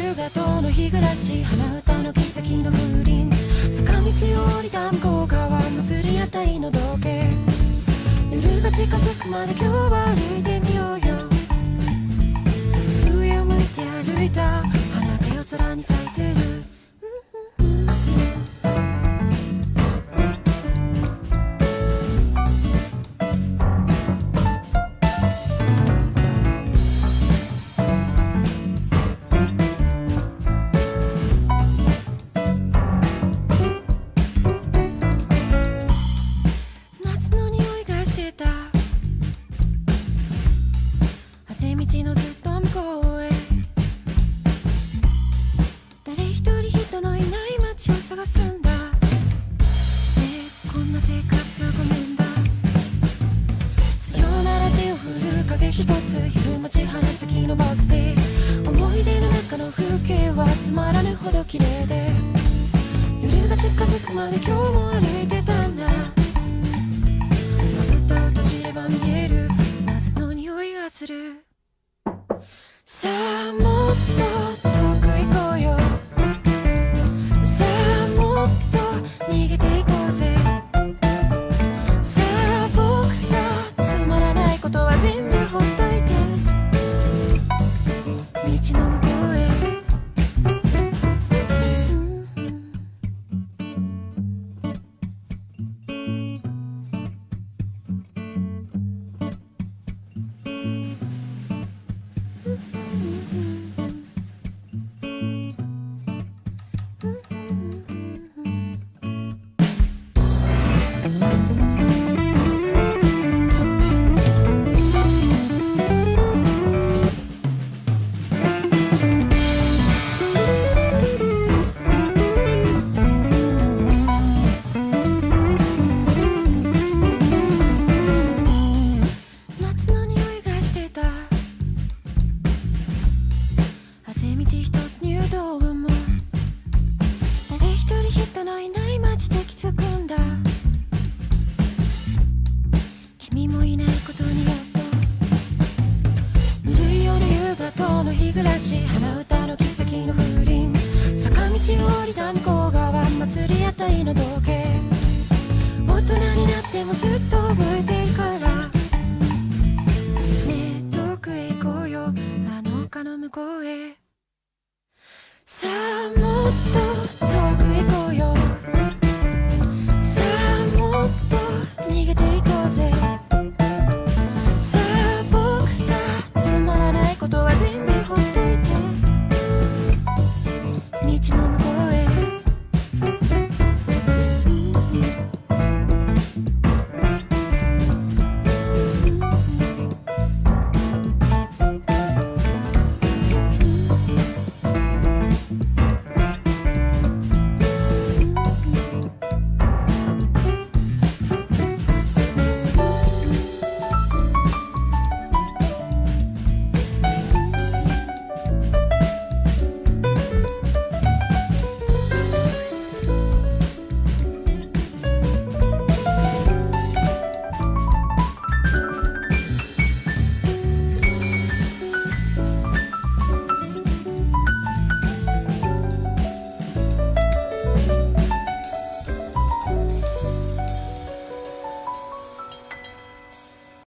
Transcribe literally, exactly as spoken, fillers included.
夕方の日暮らし、鼻歌の奇跡の風鈴、坂道を降りた向こう側、祭り屋台の時計、夜が近づくまで今日は歩いてみようよ。上を向いて歩いた花が夜空に咲いてる。道のずっと向こうへ、誰一人人のいない街を探すんだ。ねえ、こんな生活はごめんだ。さよなら手を振る影一つ、昼待ち花先のバス停、思い出の中の風景はつまらぬほど綺麗で、夜が近づくまで今日も歩いてたんだ。まぶたを閉じれば見える夏の匂いがする。さあもっと遠く行こうよ。さあもっと逃げていこうぜ。さあ僕らつまらないことは全部ほっといて、道の向こうへ。道一つ入道雲も誰一人人のいない街で気づくんだ。君もいないことにやっと、ぬるい夜夕方の日暮らし、鼻歌の奇跡の風鈴、坂道を降りた向こう側、祭り屋台の時計、大人になってもずっと